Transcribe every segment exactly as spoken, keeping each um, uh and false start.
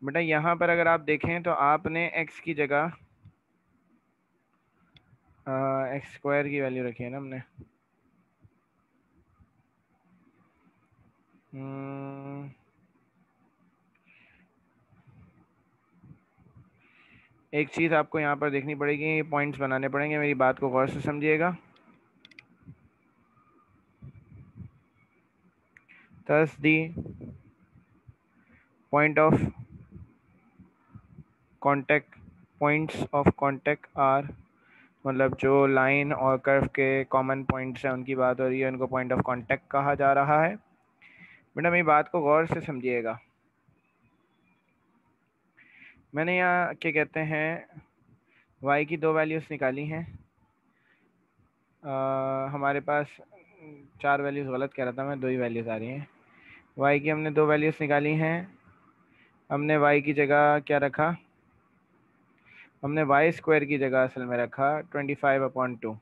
बेटा यहाँ पर अगर आप देखें तो आपने x की जगह एक्स स्क्वायर की वैल्यू रखी है ना हमने। हम्म, एक चीज़ आपको यहाँ पर देखनी पड़ेगी, ये पॉइंट्स बनाने पड़ेंगे, मेरी बात को गौर से समझिएगा। Thus the point of contact points of contact are, मतलब जो लाइन और कर्व के कॉमन पॉइंट्स हैं उनकी बात हो रही है, उनको पॉइंट ऑफ कांटेक्ट कहा जा रहा है। बेटा मेरी बात को गौर से समझिएगा। मैंने यहाँ क्या कहते हैं y की दो वैल्यूज़ निकाली हैं। आ, हमारे पास चार वैल्यूज़, गलत कह रहा था मैं, दो ही वैल्यूज़ आ रही हैं। y की हमने दो वैल्यूज़ निकाली हैं। हमने y की जगह क्या रखा, हमने वाई स्क्वायर की जगह असल में रखा ट्वेंटी फाइव अपॉन टू,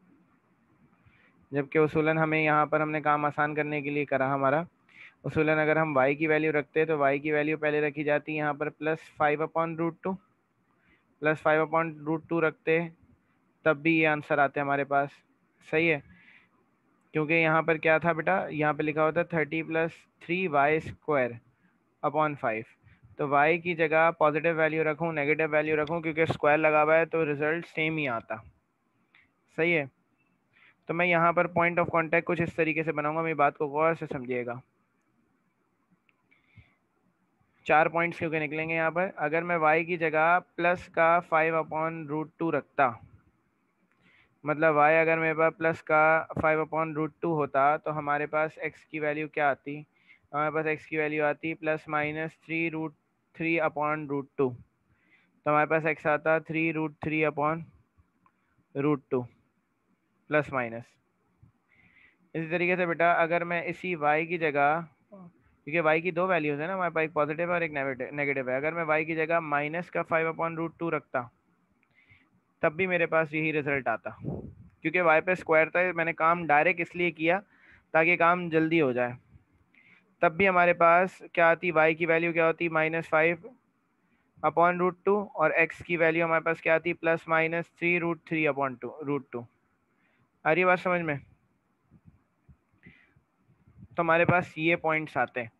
जबकि उसूलन हमें यहाँ पर हमने काम आसान करने के लिए करा हमारा उसूलन अगर हम y की वैल्यू रखते तो y की वैल्यू पहले रखी जाती यहाँ पर plus five upon root two, plus five upon root two रखते तब भी ये आंसर आते हमारे पास। सही है, क्योंकि यहाँ पर क्या था बेटा, यहाँ पर लिखा होता thirty plus three Y square upon five, तो y की जगह पॉजिटिव वैल्यू रखूँ नेगेटिव वैल्यू रखूँ, क्योंकि स्क्वायर लगा हुआ है तो रिजल्ट सेम ही आता। सही है, तो मैं यहाँ पर पॉइंट ऑफ कांटेक्ट कुछ इस तरीके से बनाऊंगा, मेरी बात को गौर से समझिएगा। चार पॉइंट्स क्योंकि निकलेंगे यहाँ पर। अगर मैं y की जगह प्लस का फाइव अपॉन रूट टू रखता, मतलब y अगर मेरे पास प्लस का फाइव अपॉन रूट टू होता तो हमारे पास x की वैल्यू क्या आती, हमारे पास x की वैल्यू आती plus minus three root three upon root two, तो हमारे पास x आता three root three upon root two plus minus. इसी तरीके से बेटा अगर मैं इसी y की जगह, क्योंकि y की दो वैल्यूज है ना हमारे पास, एक पॉजिटिव और एक नेगेटिव है, अगर मैं y की जगह माइनस का फाइव अपॉन रूट टू रखता तब भी मेरे पास यही रिजल्ट आता, क्योंकि y पे स्क्वायर था। मैंने काम डायरेक्ट इसलिए किया ताकि काम जल्दी हो जाए। तब भी हमारे पास क्या आती, y की वैल्यू क्या होती minus five upon root two, और x की वैल्यू हमारे पास क्या आती plus minus three root three upon two root two. आ रही है बात समझ में? तो हमारे पास ये पॉइंट्स आते हैं।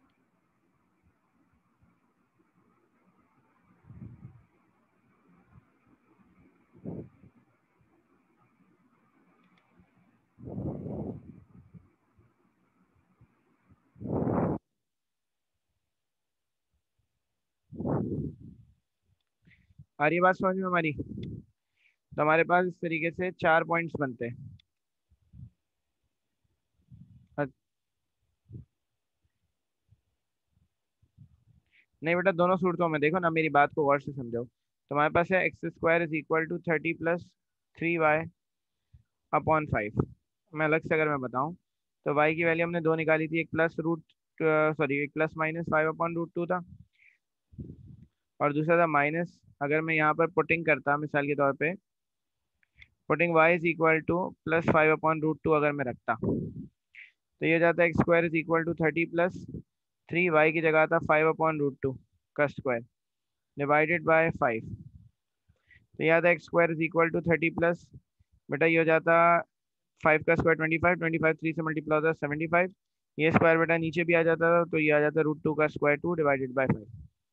आ रही है बात समझ में हमारी? तो हमारे पास इस तरीके से चार पॉइंट्स बनते हैं। अ- नहीं बेटा, दोनों सूरतों में देखो ना, मेरी बात को गौर से समझो। तो हमारे पास है x square is equal to thirty plus three Y upon five. मैं अलग से अगर मैं बताऊं तो y की वैल्यू हमने दो निकाली थी, एक प्लस रूट सॉरी एक plus minus five upon root two था, और दूसरा था माइनस, अगर मैं यहाँ पर पुटिंग करता मिसाल के तौर पे, putting y is equal to plus five upon root two अगर मैं रखता, तो ये हो जाता है x square is equal to thirty plus three, Y की जगह था फाइव अपॉन रूट टू का स्क्वायर डिवाइडेड बाय फाइव, तो ये आता है x square is equal to thirty plus, बेटा ये हो जाता फाइव का square twenty five, twenty five three से मल्टीप्लाई होता है सेवेंटी फाइव, ये स्क्वायर बेटा नीचे भी आ जाता था, तो ये आ जाता रूट टू का square two divided by five.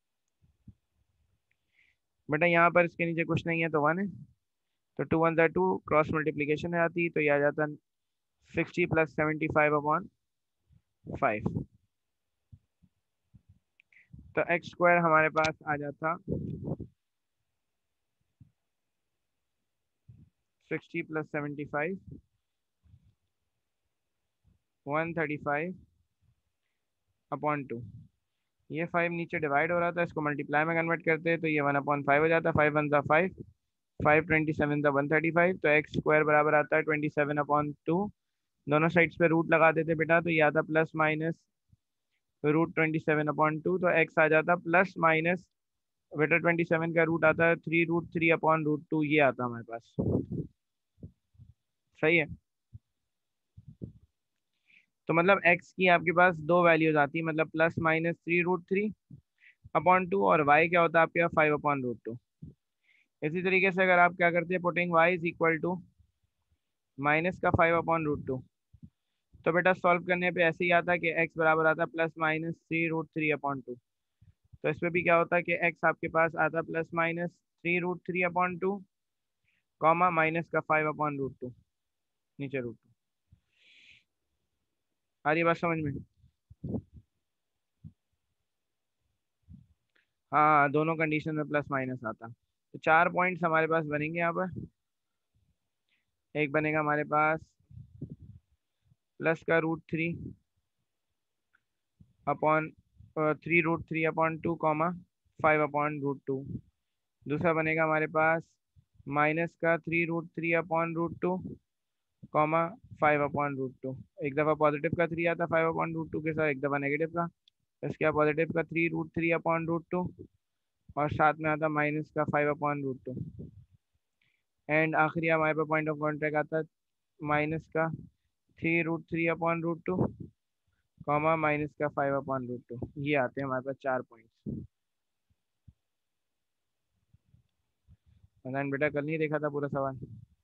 बेटा यहाँ पर इसके नीचे कुछ नहीं है तो वन है, तो टू वन ज़ा टू, क्रॉस मल्टीप्लीकेशन है आती, तो ये आ जाता sixty plus seventy five upon five, तो एक्स स्क्वायर हमारे पास आ जाता sixty plus seventy five one thirty five upon two, ये फाइव नीचे डिवाइड हो रहा था, इसको मल्टीप्लाई में कन्वर्ट करते हैं तो ये वन अपॉन फाइव हो जाता है, फाइव वन ज़ा फाइव, फाइव ट्वेंटी सेवन ज़ा वन थर्टी फाइव, तो एक्स स्क्वायर बराबर आता है ट्वेंटी सेवन अपॉन टू, दोनों साइड्स पे रूट लगा देते बेटा, तो ये आता plus minus root twenty seven upon two, तो एक्स आ जाता प्लस माइनस, बेटा ट्वेंटी सेवन का रूट आता है three root three upon root two, ये आता हमारे पास। सही है, तो मतलब x की आपके पास दो वैल्यूज आती है, मतलब plus minus three root three upon two, और y क्या होता है आपके पास फाइव अपॉन रूट टू। इसी तरीके से अगर आप क्या करते हैं, putting y is equal to minus का फाइव अपॉन रूट टू, तो बेटा सॉल्व करने पे ऐसे ही आता है कि x बराबर आता है plus minus three root three upon two. तो इसमें भी क्या होता है कि x आपके पास आता है plus minus three root three upon two, comma minus का फाइव अपॉन रूट टू, नीचे रूट टू। आ रही है बात समझ में? हाँ, दोनों कंडीशन में प्लस माइनस आता। तो चार पॉइंट्स हमारे पास बनेंगे यहाँ पर। एक बनेगा हमारे पास प्लस का root three upon three root three upon two, comma five upon root two. दूसरा बनेगा हमारे पास माइनस का three root three upon root two, comma five upon root two. एक दफ़ा पॉजिटिव का थ्री आता फाइव अपॉन रूट टू के साथ, एक दफ़ा नेगेटिव का। इसके बाद पॉजिटिव का three root three upon root two, और साथ में आता माइनस का five upon root two. And आखिरी हमारे पास पॉइंट ऑफ कॉन्टैक्ट आता है माइनस का three root three upon root two, comma minus का फाइव अपॉन रूट टू। ये आते हैं हमारे पास चार पॉइंट्स। मैंने बेटा कल नहीं देखा था पूरा सवाल?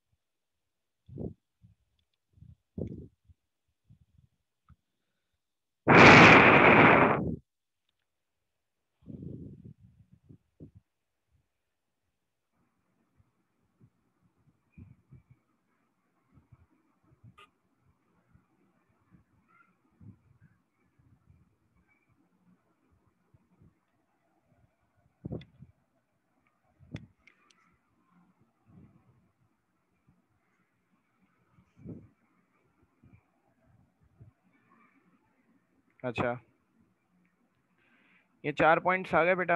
अच्छा, ये चार पॉइंट्स आ गए बेटा।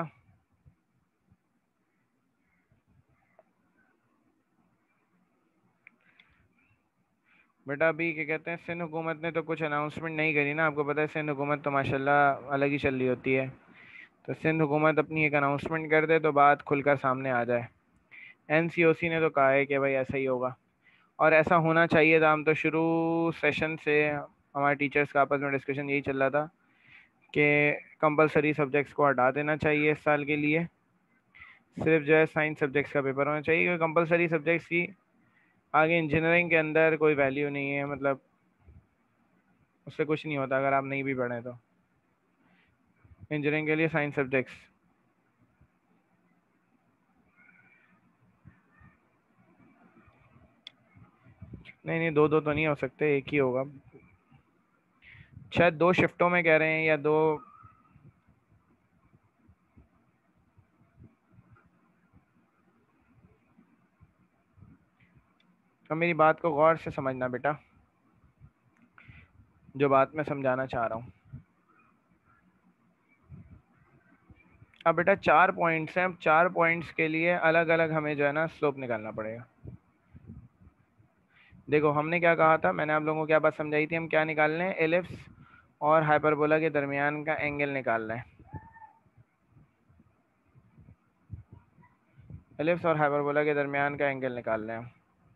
बेटा अभी क्या कहते हैं, सिंध हुकूमत ने तो कुछ अनाउंसमेंट नहीं करी ना। आपको पता है सिंध हुकूमत तो माशाल्लाह अलग ही चल रही होती है। तो सिंध हुकूमत अपनी एक अनाउंसमेंट कर दे तो बात खुलकर सामने आ जाए। एनसीओसी ने तो कहा है कि भाई ऐसा ही होगा, और ऐसा होना चाहिए था। हम तो शुरू सेशन से हमारे टीचर्स का आपस में डिस्कशन यही चल रहा था कि कंपलसरी सब्जेक्ट्स को हटा देना चाहिए इस साल के लिए। सिर्फ जो है साइंस सब्जेक्ट्स का पेपर होना चाहिए, क्योंकि कंपलसरी सब्जेक्ट्स की आगे इंजीनियरिंग के अंदर कोई वैल्यू नहीं है। मतलब उससे कुछ नहीं होता अगर आप नहीं भी पढ़ें तो। इंजीनियरिंग के लिए साइंस सब्जेक्ट्स नहीं नहीं, दो दो तो नहीं हो सकते, एक ही होगा। शायद दो शिफ्टों में कह रहे हैं, या दो। अब मेरी बात को गौर से समझना बेटा, जो बात मैं समझाना चाह रहा हूँ। अब बेटा चार पॉइंट्स हैं, अब चार पॉइंट्स के लिए अलग अलग हमें जो है ना स्लोप निकालना पड़ेगा। देखो हमने क्या कहा था, मैंने आप लोगों को क्या बात समझाई थी, हम क्या निकालने हैं, एलिप्स और हाइपरबोला के दरमियान का एंगल निकालना है। एलिप्स और हाइपरबोला के दरमियान का एंगल निकालना है,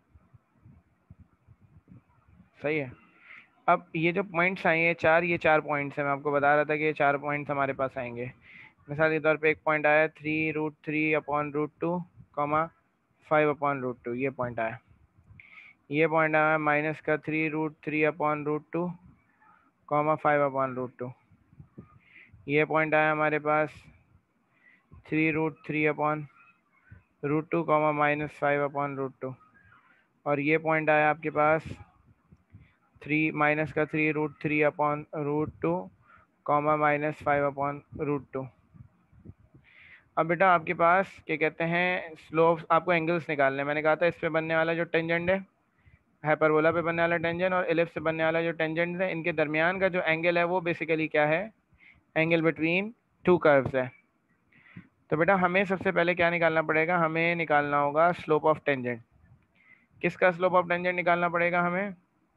सही है। अब ये जो पॉइंट्स आए हैं चार, ये चार पॉइंट्स हैं। मैं आपको बता रहा था कि ये चार पॉइंट्स हमारे पास आएंगे। मिसाल के तौर पे एक पॉइंट आया three root three upon root two, comma five upon root two, ये पॉइंट आया। ये पॉइंट आया माइनस का three root three upon root two, comma five upon root two. ये पॉइंट आया हमारे पास three root three upon root two, comma minus five upon root two. और ये पॉइंट आया आपके पास थ्री माइनस का three root three upon root two, comma minus five upon root two. अब बेटा आपके पास क्या कहते हैं, स्लोप आपको एंगल्स निकालने हैं। मैंने कहा था इस पे बनने वाला जो टेंजेंट है, हाइपरबोला पे बनने वाला टेंजेंट और एलिप्स से बनने वाला जो टेंजेंट है, इनके दरमियान का जो एंगल है वो बेसिकली क्या है, एंगल बिटवीन टू कर्व्स है। तो बेटा हमें सबसे पहले क्या निकालना पड़ेगा, हमें निकालना होगा स्लोप ऑफ टेंजेंट। किसका स्लोप ऑफ टेंजेंट निकालना पड़ेगा हमें?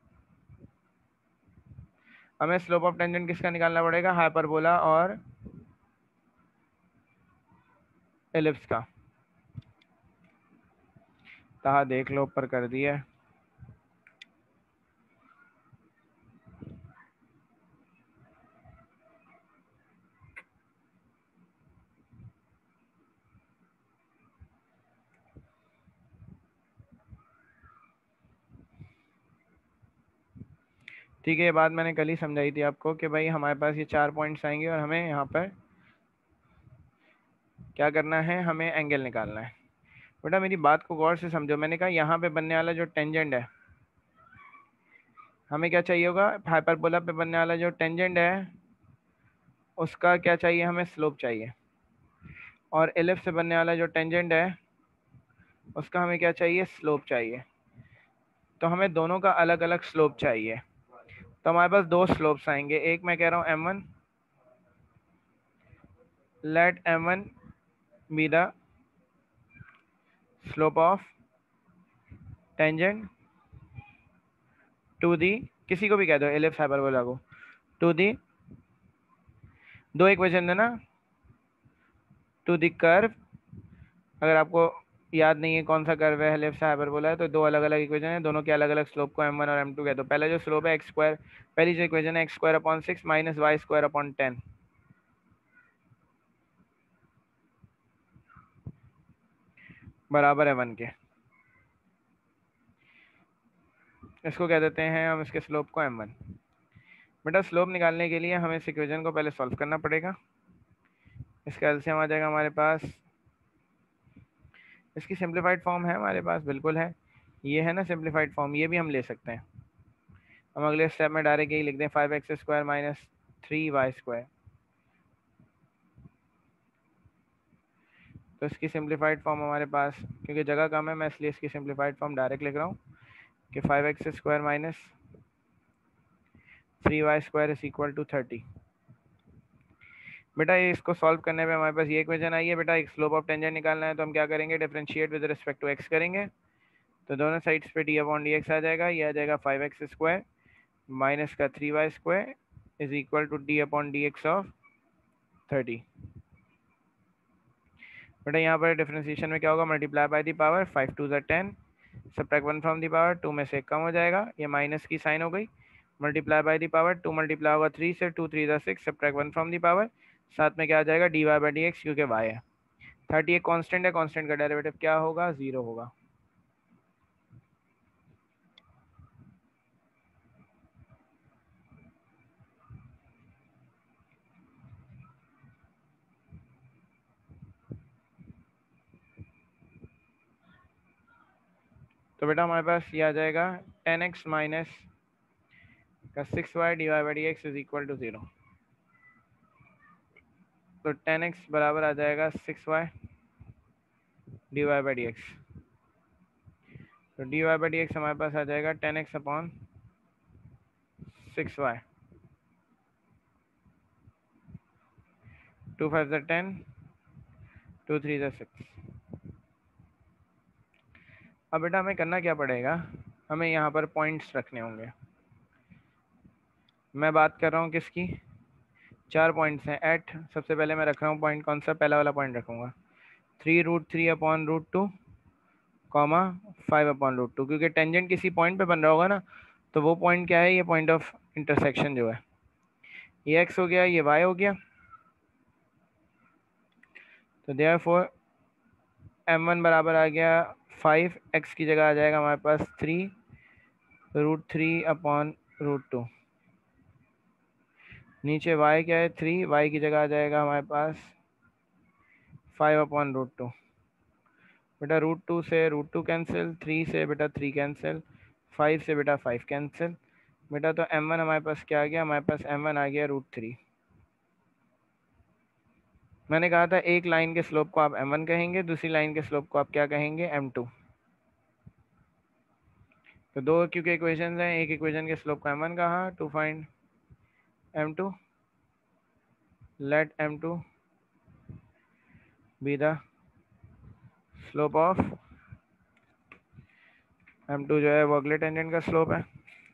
हमें स्लोप ऑफ टेंजेंट किसका निकालना पड़ेगा, हाइपरबोला और एलिप्स का। कहा देख लो, ऊपर कर दिया। ठीक है, ये बात मैंने कल ही समझाई थी आपको कि भाई हमारे पास ये चार पॉइंट्स आएंगे और हमें यहाँ पर क्या करना है, हमें एंगल निकालना है। बेटा मेरी बात को गौर से समझो, मैंने कहा यहाँ पे बनने वाला जो टेंजेंट है, हमें क्या चाहिए होगा, हाइपरबोला पे बनने वाला जो टेंजेंट है उसका क्या चाहिए, हमें स्लोप चाहिए। और एलिप्स से बनने वाला जो टेंजेंट है उसका हमें क्या चाहिए, स्लोप चाहिए। तो हमें दोनों का अलग अलग स्लोप चाहिए। तो हमारे पास दो स्लोप्स आएंगे, एक मैं कह रहा हूँ m one, let m one be the slope of tangent to the, किसी को भी कह दो एलिप्स हाइपरबोला को, टू दी, दो इक्वेशन है ना, टू दी कर्व। अगर आपको याद नहीं है कौन सा कर्व है एलिप्स हाइपरबोला है, तो दो अलग अलग इक्वेशन है, दोनों के अलग अलग स्लोप को एम वन और एम टू कह दो। पहला जो स्लोप है एक्स स्क्वायर, पहली जो इक्वेशन है x square upon six minus y square upon ten, बराबर है वन के। इसको कह देते हैं हम, इसके स्लोप को एम वन। बेटा स्लोप निकालने के लिए हमें इस इक्वेशन को पहले सॉल्व करना पड़ेगा। इसका एलसीएम आ जाएगा हमारे पास, इसकी सिंप्लीफाइड फॉर्म है हमारे पास, बिल्कुल है, ये है ना सिंप्लीफाइड फॉर्म, ये भी हम ले सकते हैं। हम अगले स्टेप में डायरेक्ट यही लिख दें, five x square minus three Y square. तो इसकी सिंप्लीफाइड फॉर्म हमारे पास, क्योंकि जगह कम है मैं इसलिए इसकी सिंप्लीफाइड फॉर्म डायरेक्ट लिख रहा हूँ कि five x square minus three Y square is equal to thirty. बेटा ये इसको सॉल्व करने पे हमारे पास ये इक्वेशन आई है। बेटा एक स्लोप ऑफ टेंजेंट निकालना है तो हम क्या करेंगे, differentiate with respect to x करेंगे। तो दोनों साइड्स पे डी अपॉन डी एक्स आ जाएगा, ये आ जाएगा फाइव एक्स स्क्वायर माइनस का three Y square is equal to d upon d x of thirty. बेटा यहाँ पर डिफरेंशिएशन में क्या होगा, multiply by the power, five two ज़ा ten, subtract one from the power, two में से एक कम हो जाएगा, ये माइनस की साइन हो गई, multiply by the power, two मल्टीप्लाई होगा थ्री से, टू थ्री ज़ा six, subtract one from the power, साथ में क्या आ जाएगा d y by d x, क्योंकि वाई है। थर्टी एक कांस्टेंट है, कांस्टेंट का डेरिवेटिव क्या होगा, जीरो होगा। तो बेटा हमारे पास ये आ जाएगा टेन एक्स माइनस का six y d y by d x is equal to zero. तो टेन एक्स बराबर आ जाएगा six y d y by d x. तो d y by d x हमारे पास आ जाएगा ten x upon six y, two five ज़ा टेन, टू थ्री ज़ा सिक्स। अब बेटा हमें करना क्या पड़ेगा, हमें यहाँ पर पॉइंट्स रखने होंगे। मैं बात कर रहा हूँ किसकी, चार पॉइंट्स हैं एट, सबसे पहले मैं रख रहा हूँ पॉइंट कौन सा, पहला वाला पॉइंट रखूँगा three root three upon root two comma five upon root two, क्योंकि टेंजेंट किसी पॉइंट पे बन रहा होगा ना, तो वो पॉइंट क्या है, ये पॉइंट ऑफ इंटरसेक्शन जो है, ये एक्स हो गया, ये वाई हो गया। तो देयरफॉर एम वन बराबर आ गया फाइव, एक्स की जगह आ जाएगा हमारे पास three root three upon root two, नीचे y क्या है थ्री, y की जगह आ जाएगा हमारे पास फाइव अपॉन रूट टू। बेटा रूट टू से रूट टू कैंसिल, थ्री से बेटा थ्री कैंसिल, फाइव से बेटा फाइव कैंसिल। बेटा तो एम वन हमारे पास क्या आ गया, हमारे पास एम वन आ गया रूट थ्री। मैंने कहा था एक लाइन के स्लोप को आप एम वन कहेंगे, दूसरी लाइन के स्लोप को आप क्या कहेंगे, एम टू। तो दो क्योंकि इक्वेशंस हैं, एक इक्वेशन के स्लोप को एम वन कहा, to find m two, let m two be the slope of m two, जो है वो अगले टेंजेंट का स्लोप है।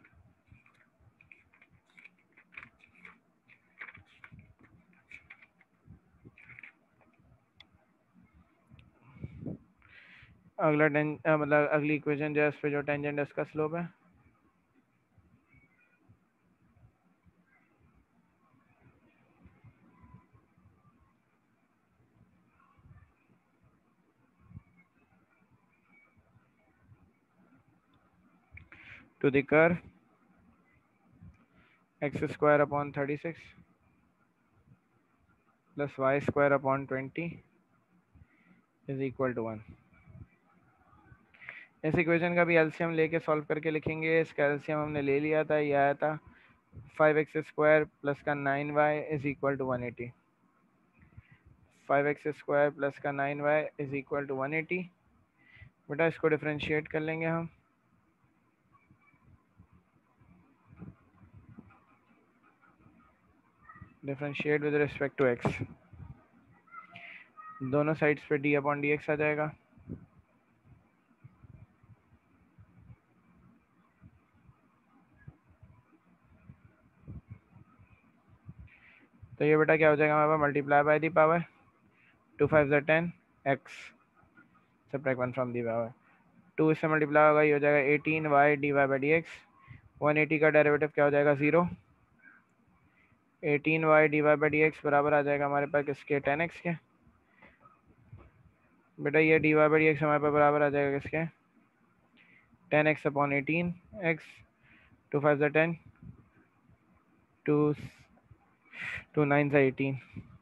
अगला टें मतलब अगली इक्वेशन जो है उस पर जो टेंजेंट है उसका स्लोप है। To the curve x square upon thirty six plus y square upon twenty is equal to one. इस इक्वेशन का भी एलसीएम लेके सॉल्व करके लिखेंगे। इसका एलसीएम हमने ले लिया था, ये आया था फाइव एक्स स्क्वायर प्लस का nine y is equal to one eighty. Five x square plus का nine y is equal to one eighty. बेटा इसको डिफ्रेंशिएट कर लेंगे हम। Differentiate with respect to x, दोनों साइड्स पे डी अपॉन डी एक्स आ जाएगा। तो ये बेटा क्या हो जाएगा हमारे पास, multiply by the power two five ज़ा ten x subtract one from the power to, इससे मल्टीप्लाई होगा ये हो जाएगा eighteen y d y by d x. One eighty का डेरिवेटिव क्या हो जाएगा, zero. Eighteen y d y by d x बराबर आ जाएगा हमारे पास किसके, टेन एक्स के। बेटा ये d y by d x हमारे पास बराबर आ जाएगा किसके, ten x upon eighteen x. Two five ज़ा टेन, टू टू नाइन ज़ा eighteen.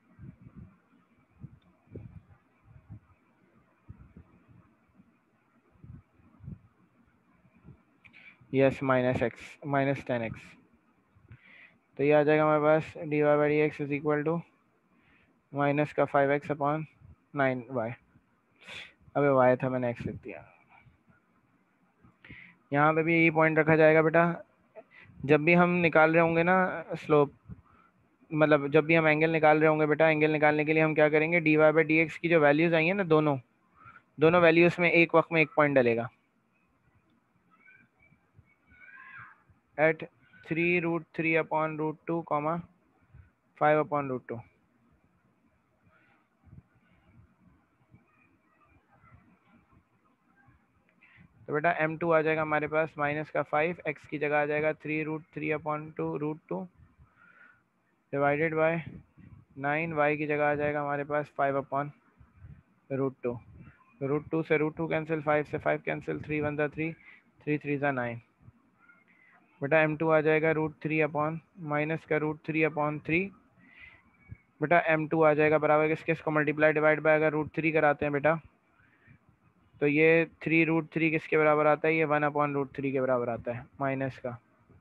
Yes, minus x minus ten x. तो ये आ जाएगा हमारे पास d y by d x is equal to minus का five x upon nine y. अबे वाई था, मैंने एक्स लिख दिया। यहाँ पे भी यही पॉइंट रखा जाएगा बेटा, जब भी हम निकाल रहे होंगे ना स्लोप, मतलब जब भी हम एंगल निकाल रहे होंगे बेटा, एंगल निकालने के लिए हम क्या करेंगे, d y by d x की जो वैल्यूज आई हैं ना, दोनों दोनों वैल्यूज में एक वक्त में एक पॉइंट डलेगा। At three root three upon root two comma five upon root two. तो बेटा एम टू आ जाएगा हमारे पास माइनस का फाइव, एक्स की जगह आ जाएगा three root three upon two root two divided by nine, y की जगह आ जाएगा हमारे पास five upon root two. Root two से रूट टू कैंसिल, फाइव से फाइव कैंसिल, थ्री वन ज़ा थ्री, थ्री थ्री ज़ा नाइन। बेटा एम टू आ जाएगा रूट थ्री अपॉन माइनस का रूट थ्री अपॉन थ्री। बेटा एम टू आ जाएगा बराबर किसके, इसको मल्टीप्लाई डिवाइड बाय अगर रूट थ्री कराते हैं बेटा, तो ये थ्री रूट थ्री किसके बराबर आता है, ये वन अपॉन रूट थ्री के बराबर आता है माइनस का।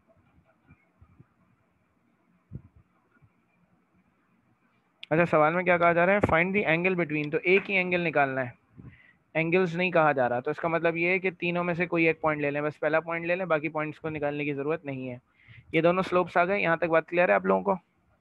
अच्छा, सवाल में क्या कहा जा रहा है, फाइंड द एंगल बिटवीन, तो एक ही एंगल निकालना है, एंगल्स नहीं कहा जा रहा। तो इसका मतलब ये है कि तीनों में से कोई एक पॉइंट ले लें, बस पहला पॉइंट ले लें, बाकी पॉइंट्स को निकालने की जरूरत नहीं है। ये दोनों स्लोप्स आ गए, यहाँ तक बात क्लियर है आप लोगों को।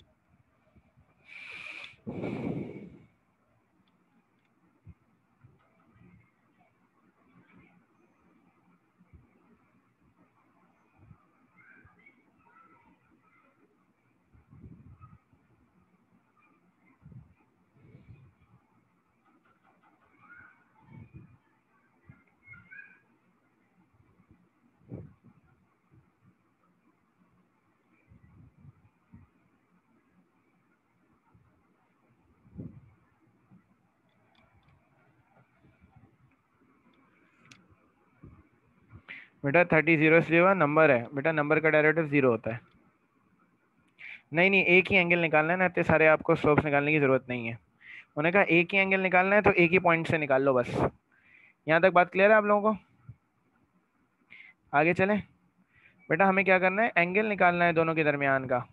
बेटा थर्टी जीरो इसलिए नंबर है बेटा, नंबर का डेरिवेटिव जीरो होता है। नहीं नहीं, एक ही एंगल निकालना है ना, इतने सारे आपको स्लोप्स निकालने की जरूरत नहीं है। उन्होंने कहा एक ही एंगल निकालना है तो एक ही पॉइंट से निकाल लो बस। यहाँ तक बात क्लियर है आप लोगों को। आगे चलें बेटा, हमें क्या करना है, एंगल निकालना है दोनों के दरमियान का।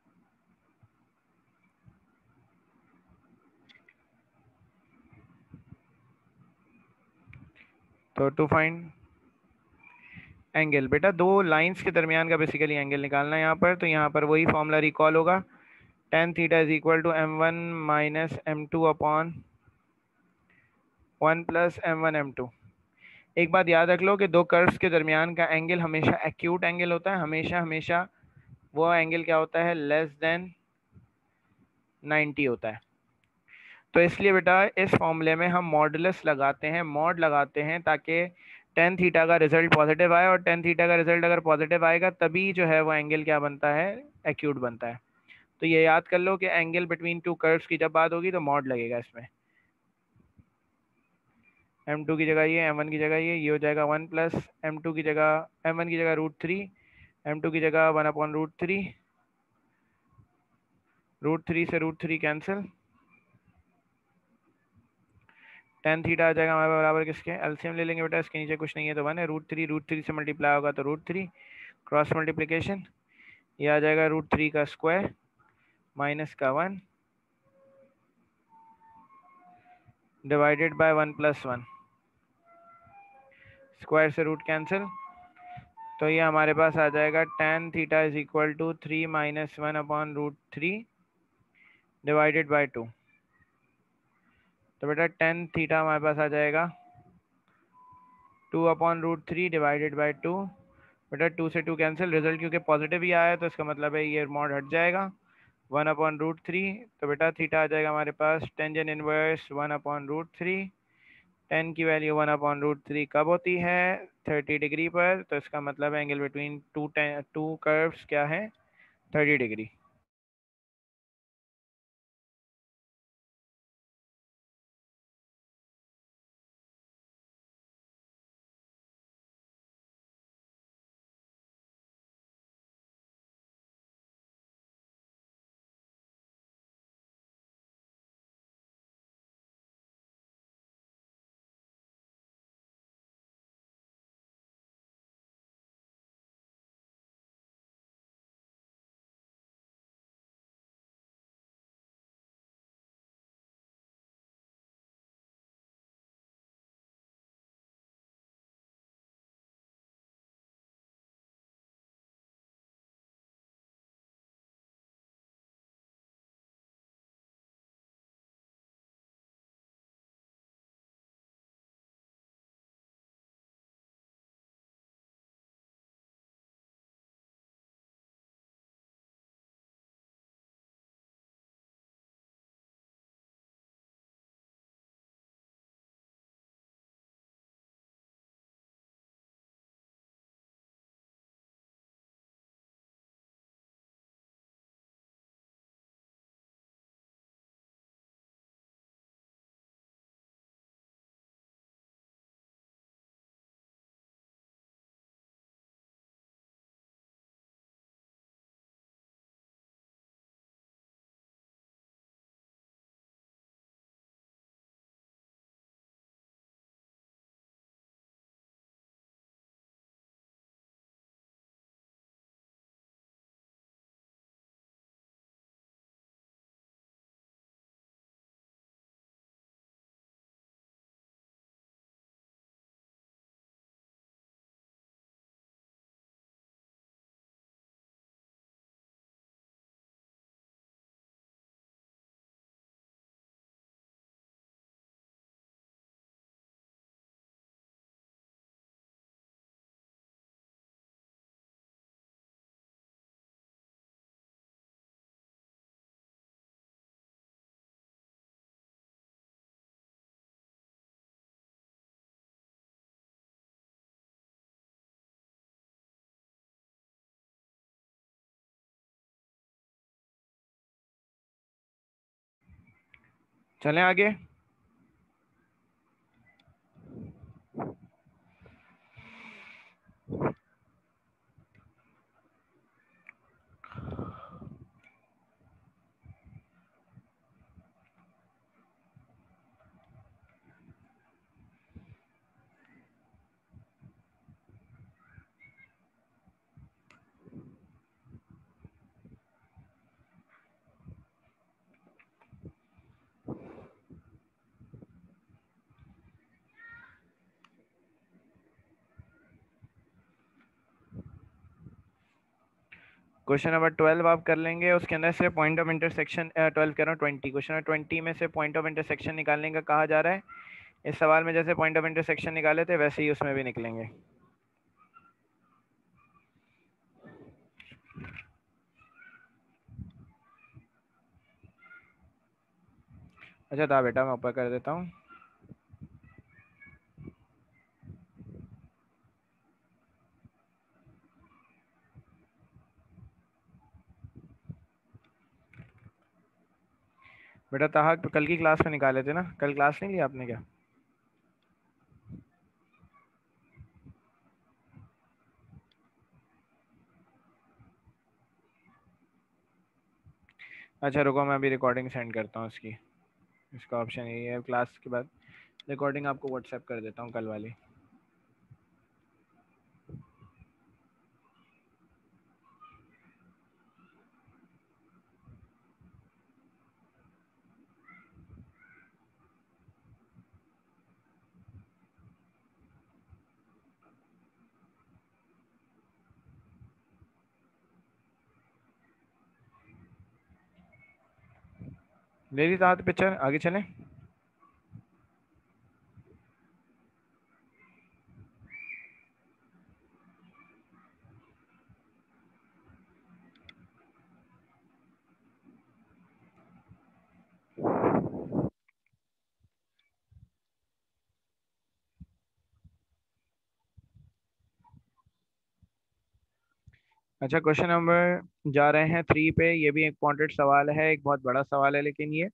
तो टू फाइंड एंगल, बेटा दो लाइंस के दरमियान का बेसिकली एंगल निकालना है यहाँ पर। तो यहाँ पर वही फॉर्मूला रिकॉल होगा, tan theta is equal to m one minus m two upon one plus m one m two. एक बात याद रख लो कि दो कर्व्स के दरमियान का एंगल हमेशा एक्यूट एंगल होता है, हमेशा हमेशा वो एंगल क्या होता है, लेस देन नाइन्टी होता है। तो इसलिए बेटा इस फॉर्मूले में हम मॉडुलस लगाते हैं, मॉड लगाते हैं, ताकि टेन थीटा का रिजल्ट पॉजिटिव आए, और टेन थीटा का रिजल्ट अगर पॉजिटिव आएगा तभी जो है वो एंगल क्या बनता है, एक्यूट बनता है। तो ये याद कर लो कि एंगल बिटवीन टू कर्व्स की जब बात होगी तो मॉड लगेगा इसमें। एम टू की जगह ये, एम वन की जगह ये ये हो जाएगा वन प्लस एम टू की जगह, एम वन की जगह रूट थ्री, एम टू की जगह one upon root three root three से root three cancel, tan theta आ जाएगा हमारे पास बराबर किसके, एलसीएम ले लेंगे बेटा, इसके नीचे कुछ नहीं है तो वन है, रूट थ्री रूट थ्री से मल्टीप्लाई होगा तो रूट थ्री, क्रॉस मल्टीप्लिकेशन, ये आ जाएगा रूट थ्री का स्क्वायर माइनस का one divided by one plus one, square से रूट कैंसिल, तो ये हमारे पास आ जाएगा tan theta is equal to three minus one upon root three divided by two. तो बेटा टेन थीटा हमारे पास आ जाएगा two upon root three divided by to, बेटा टू से टू कैंसिल, रिजल्ट क्योंकि पॉजिटिव ही आया है तो इसका मतलब है ये मॉड हट जाएगा, वन अपॉन रूट थ्री, तो बेटा थीटा आ जाएगा हमारे पास tangent inverse one upon root three, tan की value one upon root three कब होती है, थर्टी डिग्री पर, तो इसका मतलब है angle between to two curves क्या है, थर्टी डिग्री। चलें आगे। क्वेश्चन नंबर ट्वेल्व आप कर लेंगे, उसके अंदर से पॉइंट ऑफ इंटरसेक्शन, ट्वेल्व कह रहा हूँ ट्वेंटी, क्वेश्चन नंबर ट्वेंटी में से पॉइंट ऑफ इंटरसेक्शन निकालने का कहा जा रहा है। इस सवाल में जैसे पॉइंट ऑफ इंटरसेक्शन निकाले थे वैसे ही उसमें भी निकलेंगे। अच्छा था बेटा, मैं ऊपर कर देता हूँ। बेटा ताहा कल की क्लास में निकाले थे ना, कल क्लास नहीं ली आपने क्या? अच्छा रुको, मैं अभी रिकॉर्डिंग सेंड करता हूँ इसकी। इसका ऑप्शन यही है, क्लास के बाद रिकॉर्डिंग आपको व्हाट्सएप कर देता हूँ कल वाली। मेरी साथ पिक्चर आगे चलें। अच्छा क्वेश्चन नंबर जा रहे हैं थ्री पे। ये भी एक पॉइंटेड सवाल है, एक बहुत बड़ा सवाल है लेकिन ये।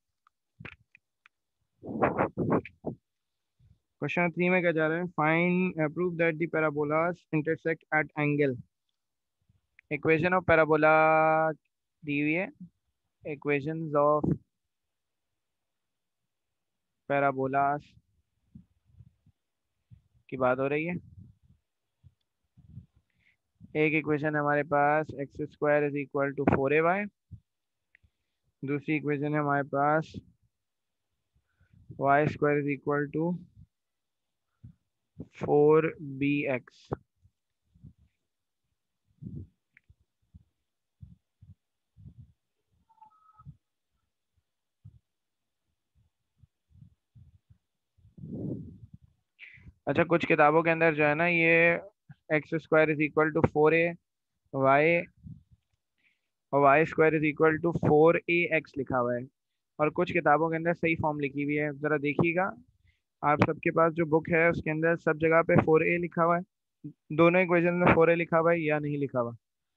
क्वेश्चन थ्री में क्या जा रहा है, find prove that the parabolas intersect at angle. Equation of parabola दी हुई है। इक्वेशंस ऑफ पैराबोलास की बात हो रही है। एक इक्वेशन हमारे पास x square is equal to four a y. दूसरी इक्वेशन है हमारे पास y square is equal to four b x. अच्छा कुछ किताबों के अंदर जो है ना, ये x square is equal to four a y और y square is equal to four a x लिखा हुआ है। और कुछ किताबों के अंदर सही फॉर्म लिखी हुई है, जरा देखिएगा। आप सबके पास जो बुक है उसके अंदर सब जगह पे फोर ए लिखा हुआ है। दोनों इक्वेशन में फोर ए लिखा हुआ है या नहीं लिखा हुआ।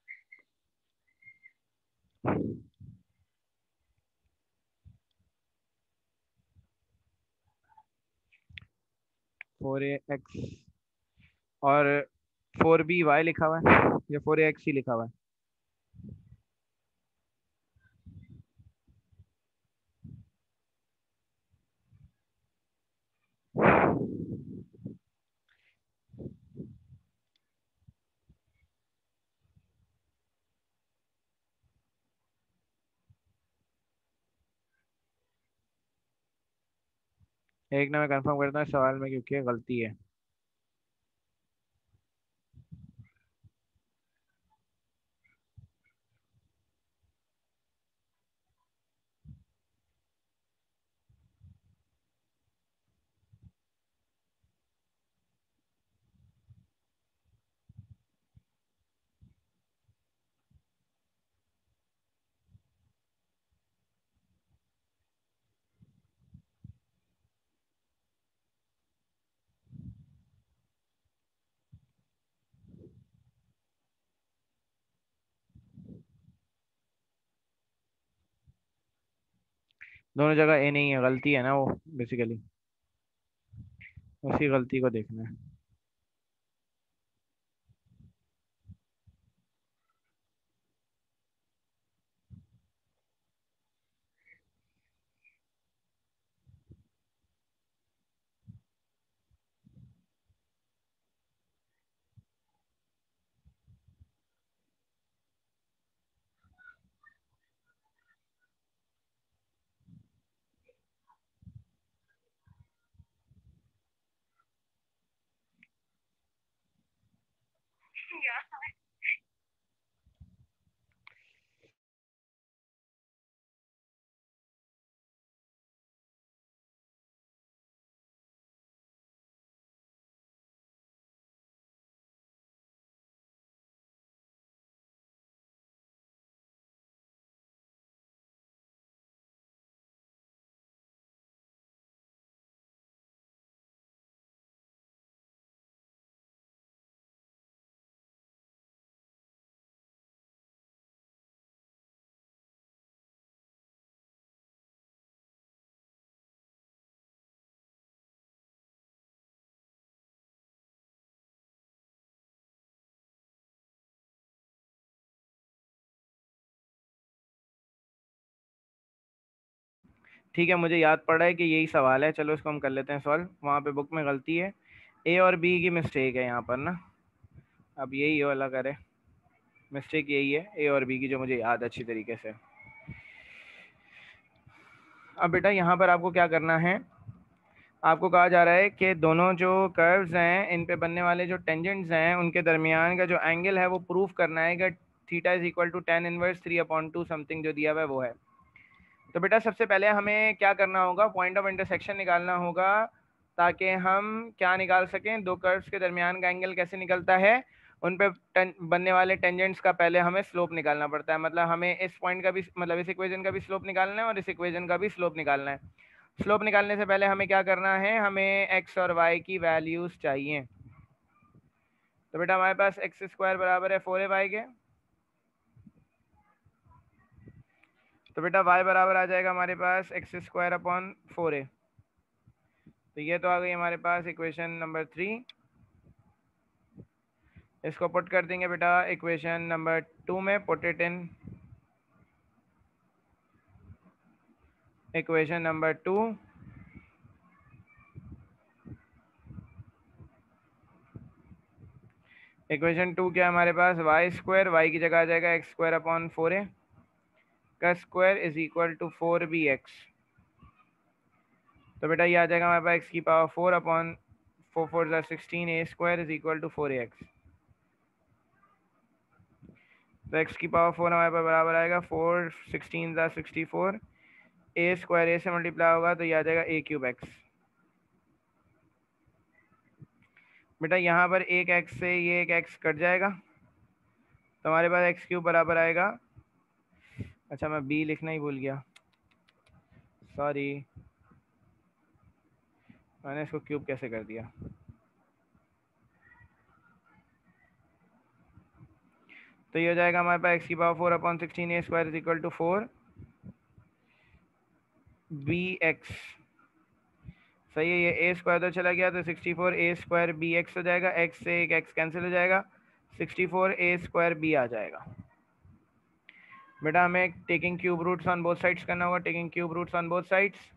फोर ए एक्स और फोर बी वाई लिखा हुआ है या फोर ए एक्स ही लिखा हुआ है। एक ना मैं कंफर्म करता हूँ इस सवाल में क्योंकि गलती है। दोनों जगह ए नहीं है, गलती है ना वो बेसिकली। उसी गलती को देखना है। ठीक है, मुझे याद पड़ा है कि यही सवाल है, चलो इसको हम कर लेते हैं सॉल्व। वहाँ पे बुक में गलती है, ए और बी की मिस्टेक है यहाँ पर ना। अब यही वाला करे, मिस्टेक यही है ए और बी की, जो मुझे याद अच्छी तरीके से। अब बेटा यहाँ पर आपको क्या करना है, आपको कहा जा रहा है कि दोनों जो कर्व्स हैं इन पे बनने वाले जो टेंजेंट्स हैं उनके दरमियान का जो एंगल है वो प्रूफ करना है कि theta is equal to tan inverse three upon two something जो दिया हुआ है वो है। तो बेटा सबसे पहले हमें क्या करना होगा, पॉइंट ऑफ इंटरसेक्शन निकालना होगा, ताकि हम क्या निकाल सकें, दो कर्व्स के दरमियान का एंगल कैसे निकलता है, उन पे बनने वाले टेंजेंट्स का पहले हमें स्लोप निकालना पड़ता है। मतलब हमें इस पॉइंट का भी, मतलब इस इक्वेशन का भी स्लोप निकालना है और इस इक्वेशन का भी स्लोप निकालना है। स्लोप निकालने से पहले हमें क्या करना है, हमें एक्स और वाई की वैल्यूज चाहिए। तो बेटा हमारे पास एक्स स्क्वायर बराबर है फोर ए वाई के, तो बेटा वाई बराबर आ जाएगा हमारे पास x square upon four a. तो ये तो आ गई हमारे पास इक्वेशन नंबर थ्री। इसको पुट कर देंगे बेटा इक्वेशन नंबर टू में, put it in equation number two. Equation two क्या है हमारे पास, वाई स्क्वायर, वाई की जगह आ जाएगा x square upon four a का square is equal to four b x. तो बेटा ये आ जाएगा हमारे पास एक्स की power four upon four four ज़ा sixteen a square is equal to four a x. तो एक्स की पावर फोर हमारे पास बराबर आएगा फोर सिक्सटीन ज़ा sixty four, a square a से मल्टीप्लाई होगा तो ये आ जाएगा ए क्यूब एक्स। बेटा यहाँ पर एक एक्स से ये एक एक्स कट जाएगा, तो हमारे पास एक्स क्यूब बराबर आएगा, अच्छा मैं बी लिखना ही भूल गया, सॉरी, मैंने इसको क्यूब कैसे कर दिया। तो ये हो जाएगा हमारे पास एक्स की power four upon sixteen a square is equal to four b x. सही है, ये ए स्क्वायर तो चला गया तो sixty four a square b x हो जाएगा, एक्स से एक एक्स कैंसिल हो जाएगा, sixty four a square b आ जाएगा। बेटा हमें taking cube roots on both sides करना होगा, taking cube roots on both sides.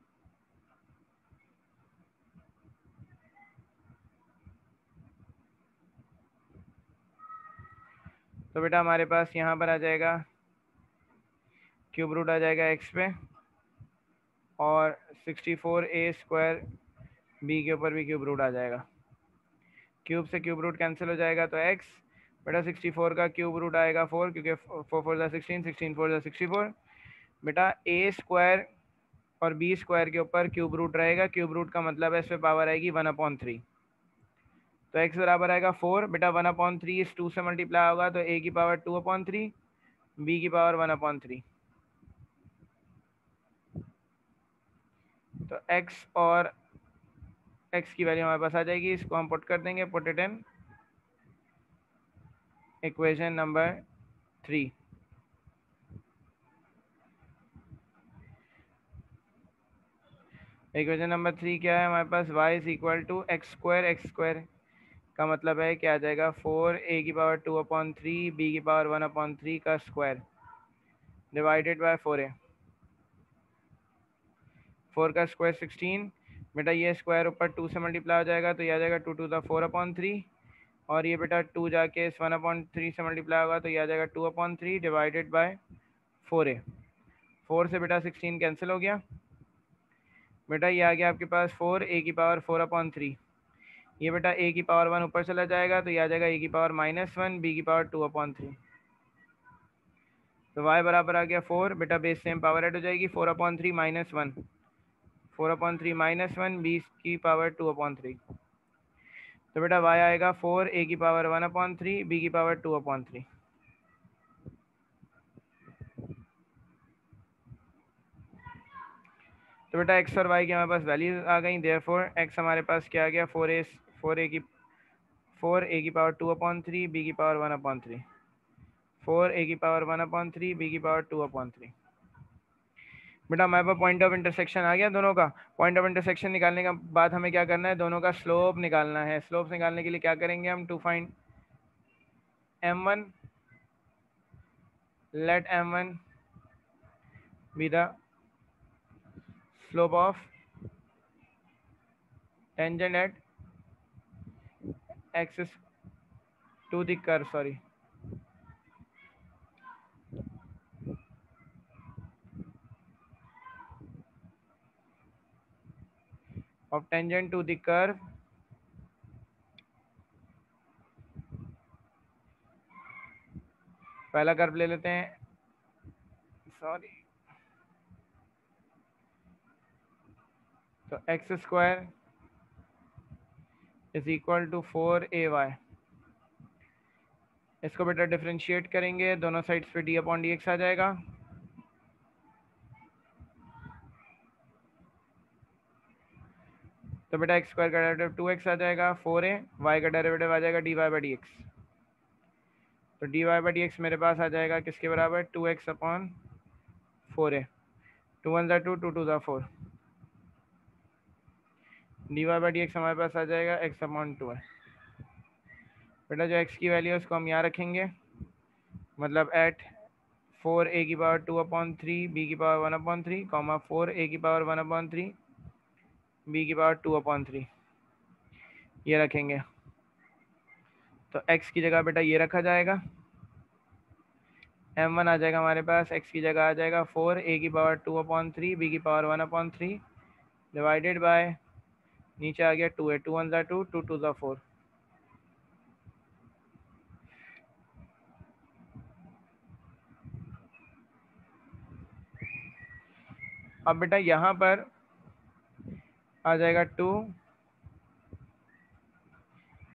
तो बेटा हमारे पास यहाँ पर आ जाएगा क्यूब रूट आ जाएगा एक्स पे, और sixty four a square b के ऊपर भी क्यूब रूट आ जाएगा, क्यूब से क्यूब रूट कैंसिल हो जाएगा तो एक्स। बेटा सिक्सटी फोर का क्यूब रूट आएगा फोर, क्योंकि फोर फोर ज़ा सिक्सटीन, सिक्सटीन फोर ज़ा सिक्सटी फोर। बेटा ए स्क्वायर और बी स्क्वायर के ऊपर क्यूब रूट रहेगा, क्यूब रूट का मतलब है इस पर पावर आएगी वन अपॉन थ्री, तो एक्स बराबर आएगा फोर। बेटा वन अपॉन थ्री इस टू से मल्टीप्लाई होगा तो ए की power two upon three, b की पावर वन अपॉन थ्री। तो एक्स और एक्स की वैल्यू हमारे पास आ जाएगी, इसको हम पुट कर देंगे, put it in equation number three. Equation number three क्या है हमारे पास, y is equal to x square, x square का मतलब है क्या आ जाएगा फोर ए की power two upon three b की पावर वन अपॉन थ्री का square divided by four a, four का स्क्वायर सिक्सटीन। बेटा ये स्क्वायर ऊपर टू से मल्टीप्लाई हो जाएगा तो ये आ जाएगा two to the four upon three, और ये बेटा टू जाके इस वन अपॉन थ्री से मल्टीप्लाई होगा तो ये आ जाएगा two upon three divided by four a. Four से बेटा सिक्सटीन कैंसिल हो गया, बेटा ये आ गया आपके पास फोर ए की पावर फोर अपॉन थ्री, ये बेटा ए की पावर वन ऊपर चला जाएगा तो ये आ जाएगा ए की पावर माइनस वन बी की पावर टू अपॉन थ्री। तो y बराबर आ गया फोर, बेटा बेस सेम पावर ऐड हो जाएगी, four upon three minus one, four upon three minus one, b की पावर टू अपॉन थ्री। तो बेटा y आएगा फोर ए की power one upon three b की पावर टू अपॉन थ्री। तो बेटा x और y की हमारे पास वैल्यूज आ गई, देयरफॉर x हमारे पास क्या आ गया, फोर ए फोर ए की फोर ए की power two upon three b की power one upon three, four a की power one upon three b की पावर टू अपॉन थ्री। बेटा हमारे पास पॉइंट ऑफ इंटरसेक्शन आ गया दोनों का। पॉइंट ऑफ इंटरसेक्शन निकालने के बाद हमें क्या करना है, दोनों का स्लोप निकालना है। स्लोप निकालने के लिए क्या करेंगे हम, to find m one, let m one be the slope of tangent at axis to the curve, sorry of tangent to the curve पहला कर्व ले लेते हैं, सॉरी, तो x square is equal to four a y. इसको बेटा differentiate करेंगे, दोनों sides पे डी अपॉन डी एक्स आ जाएगा। तो बेटा एक्स स्क्वायर का डेरिवेटिव टू एक्स आ जाएगा, फोर ए, वाई का डेरिवेटिव आ जाएगा d y by d x. तो d y by d x मेरे पास आ जाएगा किसके बराबर, two x upon four a, two one ज़ा टू, टू टू ज़ा four, d y by d x हमारे पास आ जाएगा एक्स अपॉन टू है। बेटा जो एक्स की वैल्यू है उसको हम यहाँ रखेंगे, मतलब एट फोर ए की power two upon three b की power one upon three, comma four a की power one upon three b की पावर टू अपॉन थ्री, ये रखेंगे। तो x की जगह बेटा ये रखा जाएगा, एम वन आ जाएगा हमारे पास, x की जगह आ जाएगा फोर ए की power two upon three b की power one upon three divided by, नीचे आ गया टू ए, टू वन ज़ा टू, टू टू ज़ा फोर। अब बेटा यहाँ पर आ जाएगा टू